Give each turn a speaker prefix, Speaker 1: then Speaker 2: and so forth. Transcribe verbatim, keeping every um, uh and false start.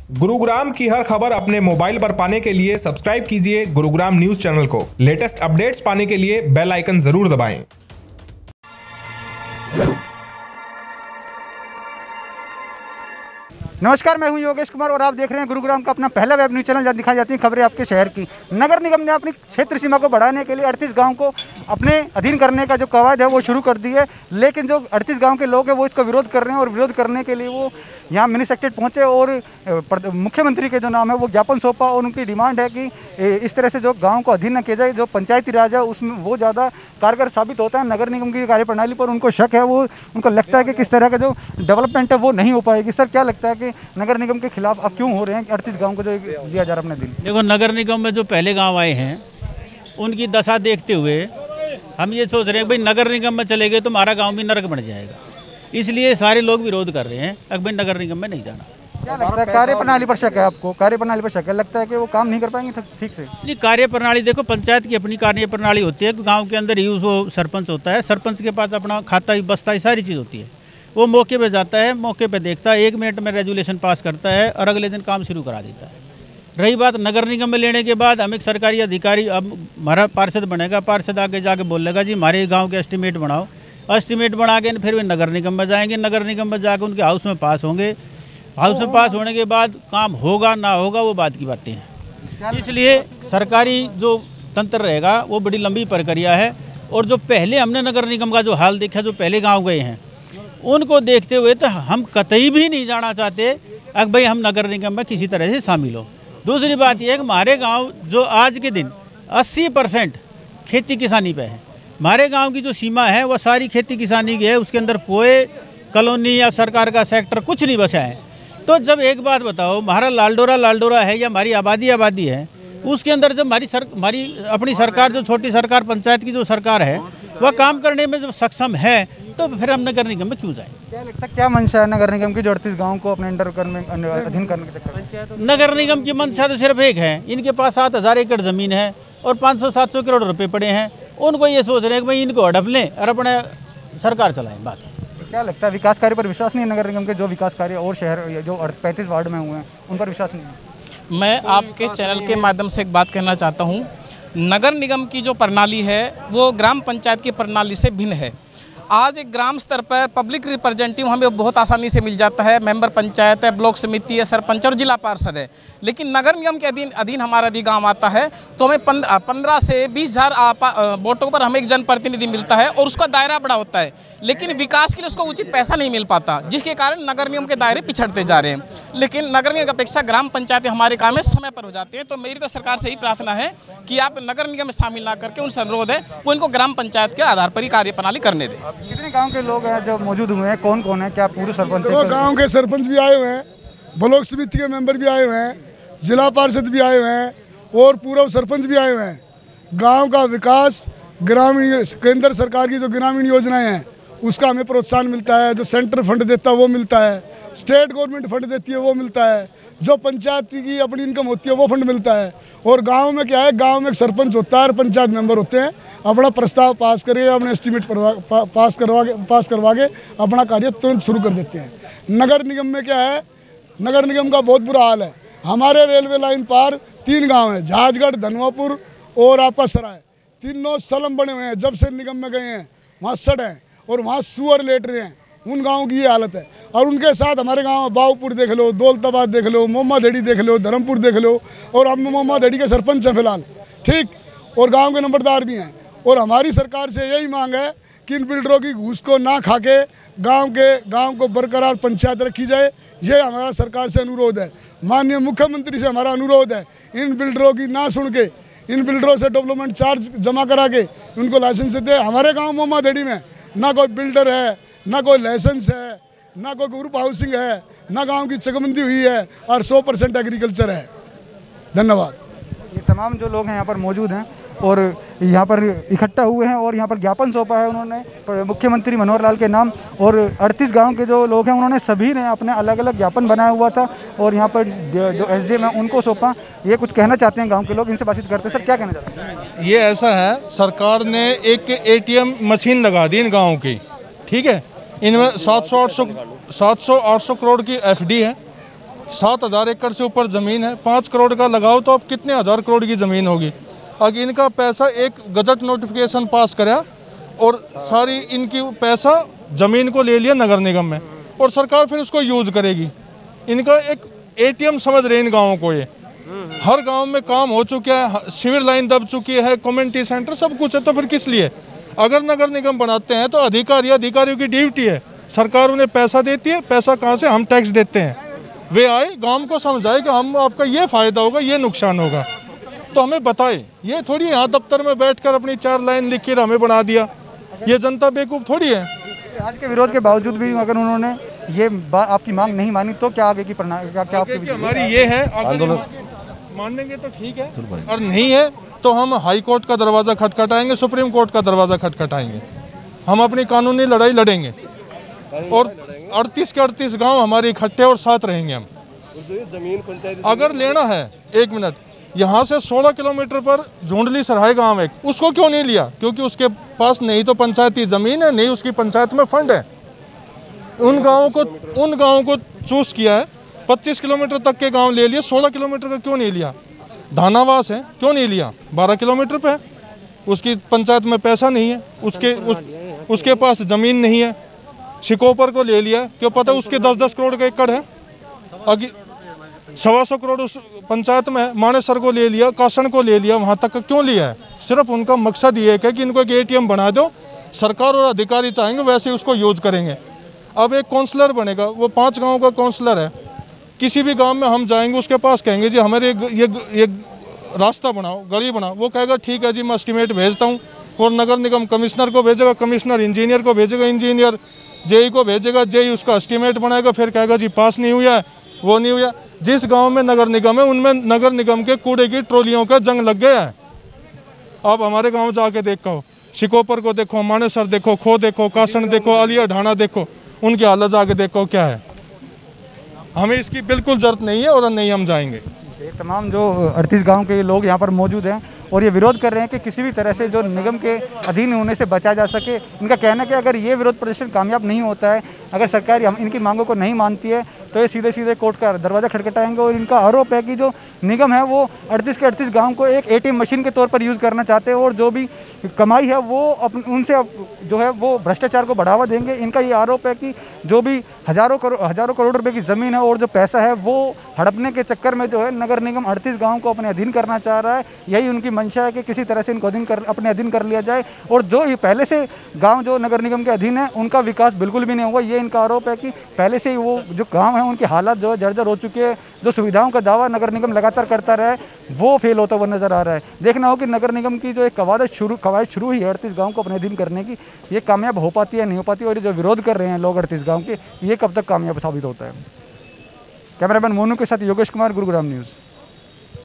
Speaker 1: गुरुग्राम की हर खबर अपने मोबाइल पर पाने के लिए सब्सक्राइब कीजिए गुरुग्राम न्यूज चैनल को। लेटेस्ट अपडेट्स पाने के लिए बेल आइकन जरूर दबाएं।
Speaker 2: नमस्कार, मैं हूं योगेश कुमार और आप देख रहे हैं गुरुग्राम का अपना पहला वेब न्यूज चैनल जहां दिखाई जाती हैं खबरें आपके शहर की। नगर निगम ने अपनी क्षेत्र सीमा को बढ़ाने के लिए अड़तीस गांव को अपने अधीन करने का जो कवायद है वो शुरू कर दी है, लेकिन जो अड़तीस गांव के लोग हैं वो इसका विरोध कर रहे हैं और विरोध करने के लिए वो यहाँ मिनी सेक्रेटरीट पहुँचे और मुख्यमंत्री के जो नाम है वो ज्ञापन सौंपा और उनकी डिमांड है कि इस तरह से जो गाँव को अधीन न किया जाए। जो पंचायती राज है उसमें वो ज़्यादा कारगर साबित होता है। नगर निगम की कार्यप्रणाली पर उनको शक है, वो उनको लगता है कि किस तरह का जो डेवलपमेंट है वो नहीं हो पाएगी। सर, क्या लगता है कि नगर निगम के खिलाफ अब क्यों हो रहे हैं कि अड़तीस गाँव को जो दिया जा रहा है अपने दिन?
Speaker 3: देखो, नगर निगम में जो पहले गांव आए हैं उनकी दशा देखते हुए हम ये सोच रहे हैं भाई नगर निगम में चले गए तो हमारा गांव भी नरक बन जाएगा, इसलिए सारे लोग विरोध कर रहे हैं कि भाई नगर निगम में नहीं जाना।
Speaker 2: क्या लगता है कार्यप्रणाली पर शक है आपको? कार्यप्रणाली पर शक है, लगता है कि वो काम नहीं कर पाएंगे ठीक से?
Speaker 3: नहीं, कार्यप्रणाली देखो, पंचायत की अपनी कार्यप्रणाली होती है। गाँव के अंदर ही वो सरपंच होता है, सरपंच के पास अपना खाता ही बस्ता ही सारी चीज़ होती है। वो मौके पे जाता है, मौके पे देखता है, एक मिनट में रेजुलेशन पास करता है और अगले दिन काम शुरू करा देता है। रही बात नगर निगम में लेने के बाद, हम एक सरकारी अधिकारी, अब हमारा पार्षद बनेगा, पार्षद आगे जाके बोलेगा जी हमारे गांव के एस्टीमेट बनाओ, एस्टीमेट बना के फिर वे नगर निगम में जाएंगे, नगर निगम में जाकर उनके हाउस में पास होंगे, हाउस में पास होने के बाद काम होगा ना होगा वो बात की बातें हैं। इसलिए सरकारी जो तंत्र रहेगा वो बड़ी लंबी प्रक्रिया है। और जो पहले हमने नगर निगम का जो हाल देखा, जो पहले गाँव गए हैं, उनको देखते हुए तो हम कतई भी नहीं जाना चाहते अब भाई हम नगर निगम में किसी तरह से शामिल हो। दूसरी बात यह है कि हमारे गांव जो आज के दिन अस्सी परसेंट खेती किसानी पे है, हमारे गांव की जो सीमा है वो सारी खेती किसानी की है, उसके अंदर कोई कॉलोनी या सरकार का सेक्टर कुछ नहीं बचा है। तो जब एक बात बताओ, हमारा लालडोरा लालडोरा है या हमारी आबादी आबादी है, उसके अंदर जब हमारी सर हमारी अपनी सरकार, जो छोटी सरकार पंचायत की जो सरकार है, वह काम करने में जब सक्षम है तो फिर हम नगर निगम में क्यों जाएं?
Speaker 2: क्या लगता है क्या मंशा है नगर निगम की जो अड़तीस गाँव को अपने अंडर में अधीन करने के चक्कर में?
Speaker 3: नगर निगम की मंशा तो सिर्फ एक है, इनके पास सात हज़ार एकड़ ज़मीन है और पाँच सौ सात सौ करोड़ रुपए पड़े हैं। उनको ये सोच रहे हैं कि भाई इनको हड़प लें और अपने सरकार चलाएं। बात
Speaker 2: क्या लगता है विकास कार्य पर विश्वास नहीं है नगर निगम के? जो विकास कार्य और शहर जो पैंतीस वार्ड में हुए हैं उन पर विश्वास नहीं है?
Speaker 4: मैं आपके चैनल के माध्यम से एक बात कहना चाहता हूँ। नगर निगम की जो प्रणाली है वो ग्राम पंचायत की प्रणाली से भिन्न है। आज एक ग्राम स्तर पर पब्लिक रिप्रेजेंटेटिव हमें बहुत आसानी से मिल जाता है, मेंबर पंचायत है, ब्लॉक समिति है, सरपंच और जिला पार्षद है। लेकिन नगर निगम के अधीन अधीन हमारा यदि गाँव आता है तो हमें पंद्रह से बीस हज़ार वोटों पर हमें एक जनप्रतिनिधि मिलता है और उसका दायरा बड़ा होता है, लेकिन विकास के लिए उसको उचित पैसा नहीं मिल पाता, जिसके कारण नगर निगम के दायरे पिछड़ते जा रहे हैं। लेकिन नगर निगम की अपेक्षा ग्राम पंचायतें हमारे काम में समय पर हो जाती हैं। तो मेरी तो सरकार से ही प्रार्थना है कि आप नगर निगम में शामिल ना करके उनसे अनुरोध है वो इनको ग्राम पंचायत के आधार पर ही कार्यप्रणाली करने दें।
Speaker 2: कितने गांव के लोग हैं जो मौजूद हुए हैं? कौन कौन है? क्या पूरे सरपंच?
Speaker 5: तो गांव के सरपंच भी आए हुए हैं, ब्लॉक समिति के मेंबर भी आए हुए हैं, जिला पार्षद भी आए हुए हैं और पूर्व सरपंच भी आए हुए हैं। गांव का विकास, ग्रामीण केंद्र सरकार की जो ग्रामीण योजनाएं हैं उसका हमें प्रोत्साहन मिलता है, जो सेंटर फंड देता है वो मिलता है, स्टेट गवर्नमेंट फंड देती है वो मिलता है, जो पंचायत की अपनी इनकम होती है वो फंड मिलता है। और गांव में क्या है, गांव में एक सरपंच होता है और पंचायत मेंबर होते हैं, अपना प्रस्ताव पास करके अपने एस्टीमेट पा, पास करवा के पास करवा के अपना कार्य तुरंत शुरू कर देते हैं। नगर निगम में क्या है, नगर निगम का बहुत बुरा हाल है। हमारे रेलवे लाइन पार तीन गाँव हैं, जहाजगढ़, धनवापुर और आपका सराय, तीनों सलम बने हुए हैं। जब से निगम में गए हैं वहाँ सड़ है और वहाँ सुअर लेट रहे हैं, उन गाँव की ये हालत है। और उनके साथ हमारे गांव बाऊपुर देख लो, दौलताबाद देख लो, मोमा देड़ी देख लो, धर्मपुर देख लो, और हम मोमा देड़ी के सरपंच हैं फिलहाल, ठीक, और गांव के नंबरदार भी हैं। और हमारी सरकार से यही मांग है कि इन बिल्डरों की घूस को ना खा के गाँव के गाँव को बरकरार पंचायत रखी जाए, ये हमारा सरकार से अनुरोध है। माननीय मुख्यमंत्री से हमारा अनुरोध है, इन बिल्डरों की ना सुन के, इन बिल्डरों से डेवलपमेंट चार्ज जमा करा के उनको लाइसेंस दे। हमारे गाँव मोमा देड़ी में ना कोई बिल्डर है, ना कोई लाइसेंस है, ना कोई ग्रुप हाउसिंग है, ना गांव की चकबंदी हुई है और सौ परसेंट एग्रीकल्चर है। धन्यवाद।
Speaker 2: ये तमाम जो लोग हैं यहाँ पर मौजूद हैं और यहाँ पर इकट्ठा हुए हैं और यहाँ पर ज्ञापन सौंपा है उन्होंने मुख्यमंत्री मनोहर लाल के नाम। और अड़तीस गांव के जो लोग हैं उन्होंने सभी ने अपने अलग अलग ज्ञापन बनाया हुआ था और यहाँ पर जो एसडीएम है उनको सौंपा। ये कुछ कहना चाहते हैं गांव के लोग, इनसे बातचीत करते हैं। सर, क्या कहना चाहते हैं?
Speaker 6: ये ऐसा है, सरकार ने एक एटीएम मशीन लगा दी इन गाँव की, ठीक है। इनमें सात सौ आठ सौ सात सौ आठ सौ करोड़ की एफडी है सात हज़ार एकड़ से ऊपर ज़मीन है, पाँच करोड़ का लगाओ तो अब कितने हज़ार करोड़ की ज़मीन होगी। अगर इनका पैसा एक गजट नोटिफिकेशन पास कराया और सारी इनकी पैसा ज़मीन को ले लिया नगर निगम में, और सरकार फिर उसको यूज़ करेगी। इनका एक एटीएम समझ रहे इन गाँवों को, ये हर गांव में काम हो चुका है, सीवर लाइन दब चुकी है, कम्युनिटी सेंटर सब कुछ है, तो फिर किस लिए? अगर नगर निगम बनाते हैं तो अधिकारी अधिकारियों की ड्यूटी है, सरकार उन्हें पैसा देती है, पैसा कहाँ से? हम टैक्स देते हैं। वे आए गांव को समझाए कि हम आपका ये फ़ायदा होगा, ये नुकसान होगा, तो हमें बताए। ये थोड़ी यहाँ दफ्तर में बैठकर अपनी चार लाइन लिख कर हमें बना दिया, ये जनता बेवकूफ़ थोड़ी है।
Speaker 2: आज के विरोध के बावजूद भी अगर उन्होंने ये आपकी मांग नहीं मानी तो क्या आगे की प्रणाली, क्या क्या आपकी
Speaker 6: हमारी ये है, आंदोलन मान लेंगे तो ठीक है, और नहीं है तो हम हाई कोर्ट का दरवाज़ा खटखटाएंगे, सुप्रीम कोर्ट का दरवाज़ा खटखटाएंगे। हम अपनी कानूनी लड़ाई लड़ेंगे और अड़तीस के अड़तीस गांव हमारे इकट्ठे और साथ रहेंगे हम। अगर लेना है, एक मिनट, यहाँ से सोलह किलोमीटर पर झुंडली सराय गांव है, उसको क्यों नहीं लिया? क्योंकि उसके पास नहीं तो पंचायती ज़मीन है, नहीं उसकी पंचायत में फंड है। उन गाँवों को उन गाँवों को चूज़ किया है, पच्चीस किलोमीटर तक के गांव ले लिए, सोलह किलोमीटर का क्यों नहीं लिया? धानावास है, क्यों नहीं लिया? बारह किलोमीटर पे है, उसकी पंचायत में पैसा नहीं है, उसके उस, उसके पास ज़मीन नहीं है। शिकोपर को ले लिया, क्यों? पता है उसके दस दस करोड़ का एकड़ है, अभी सवा सौ करोड़ उस पंचायत में है। मानेसर को ले लिया, कासन को ले लिया, वहाँ तक का क्यों लिया है? सिर्फ उनका मकसद ये है कि इनको एक एटीएम बना दो, सरकार और अधिकारी चाहेंगे वैसे उसको यूज करेंगे। अब एक काउंसलर बनेगा, वो पाँच गाँव का काउंसलर है, किसी भी गांव में हम जाएंगे उसके पास कहेंगे जी हमारे ये ये रास्ता बनाओ, गली बनाओ, वो कहेगा ठीक है जी मैं एस्टीमेट भेजता हूँ, और नगर निगम कमिश्नर को भेजेगा, कमिश्नर इंजीनियर को भेजेगा, इंजीनियर जेई को भेजेगा, जेई उसका एस्टीमेट बनाएगा, फिर कहेगा जी पास नहीं हुआ है, वो नहीं हुआ। जिस गांव में नगर निगम है उनमें नगर निगम के कूड़े की ट्रॉलियों का जंग लग गया है। आप हमारे गाँव जाके देखो, शिकोपर को देखो, मानेसर देखो, खो देखो, कासन देखो, अलिया ढाणा देखो, उनकी हालत जाके देखो क्या है। हमें इसकी बिल्कुल जरूरत नहीं है और नहीं हम जाएंगे।
Speaker 2: तमाम जो अड़तीस गांव के लोग यहाँ पर मौजूद हैं और ये विरोध कर रहे हैं कि किसी भी तरह से जो निगम के अधीन होने से बचा जा सके। इनका कहना है कि अगर ये विरोध प्रदर्शन कामयाब नहीं होता है, अगर सरकार हम इनकी मांगों को नहीं मानती है, तो ये सीधे सीधे कोर्ट का दरवाज़ा खटखटाएंगे। और इनका आरोप है कि जो निगम है वो अड़तीस के अड़तीस गाँव को एक एटीएम मशीन के तौर पर यूज़ करना चाहते हैं और जो भी कमाई है वो अपन उनसे जो है वो भ्रष्टाचार को बढ़ावा देंगे। इनका ये आरोप है कि जो भी हज़ारों करोड़ हज़ारों करोड़ रुपए की ज़मीन है और जो पैसा है वो हड़पने के चक्कर में जो है नगर निगम अड़तीस गाँव को अपने अधीन करना चाह रहा है। यही उनकी मंशा है कि किसी तरह से इनको अधीन कर अपने अधीन कर लिया जाए, और जो ये पहले से गांव जो नगर निगम के अधीन है उनका विकास बिल्कुल भी नहीं होगा। ये इनका आरोप है कि पहले से ही वो जो गांव है उनकी हालत जो है जर्जर हो चुकी है। जो सुविधाओं का दावा नगर निगम लगातार करता रहा है वो फेल होता हुआ नजर आ रहा है। देखना हो कि नगर निगम की जो एक कवायद शुरू कवायद शुरू हुई है अड़तीस गाँव को अपने अधीन करने की, ये कामयाब हो पाती है नहीं हो पाती, और जो विरोध कर रहे हैं लोग अड़तीस गाँव के, ये कब तक कामयाब साबित होता है। कैमरामैन मोनू के साथ योगेश कुमार, गुरुग्राम न्यूज़।